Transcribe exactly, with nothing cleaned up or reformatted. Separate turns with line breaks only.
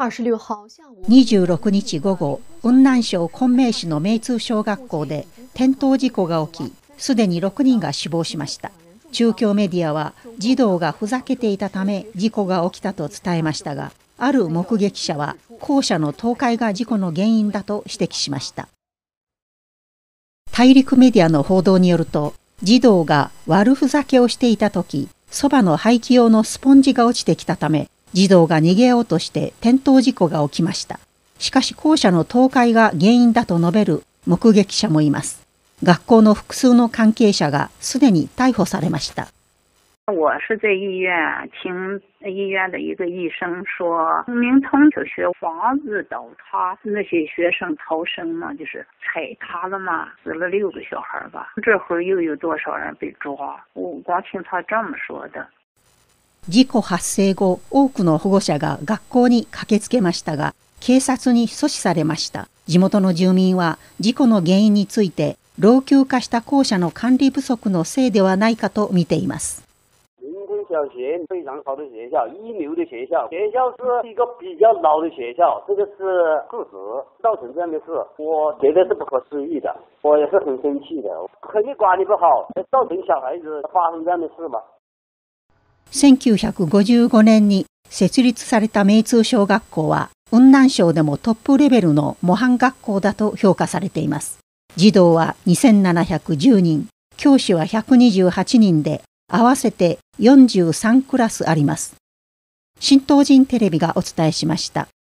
にじゅうろくにち午後、雲南省昆明市の明通小学校で転倒事故が起き、すでにろくにんが死亡しました。中共メディアは児童がふざけていたため事故が起きたと伝えましたが、ある目撃者は校舎の倒壊が事故の原因だと指摘しました。大陸メディアの報道によると、児童が悪ふざけをしていたとき、そばの廃棄用のスポンジが落ちてきたため、児童が逃げようとして転倒事故が起きました。しかし校舎の倒壊が原因だと述べる目撃者もいます。学校の複数の関係者がすでに逮捕されました。
我是在医院听医院的一个医生说，明通小学房子倒塌，那些学生逃生嘛，就是踩塌了嘛，死了六个小孩吧。这会儿又有多少人被抓？我光听他这么说的。
事故発生後、多くの保護者が学校に駆けつけましたが、警察に阻止されました。地元の住民は事故の原因について、老朽化した校舎の管理不足のせいではないかと見ています。
小学非常好的学校，一流的学校，学校是一个比较老的学校，这个是事实。造成这样的事，我觉得是不可思議的，我也是很生氣的。肯定管理不好，造成小孩子發生這樣的事嘛。
せんきゅうひゃくごじゅうごねんに設立された明通小学校は、雲南省でもトップレベルの模範学校だと評価されています。児童はにせんななひゃくじゅうにん、教師はひゃくにじゅうはちにんで、合わせてよんじゅうさんクラスあります。新東人テレビがお伝えしました。